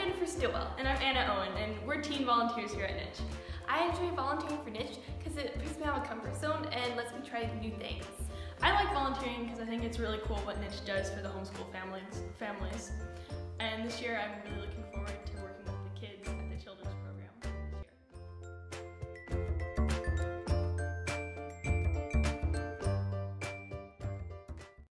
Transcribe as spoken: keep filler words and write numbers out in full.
Jennifer Stillwell. And I'm Anna Owen, and we're teen volunteers here at Niche. I enjoy volunteering for Niche because it puts me out of my comfort zone and lets me try new things. I like volunteering because I think it's really cool what Niche does for the homeschool families. families. And this year I'm really looking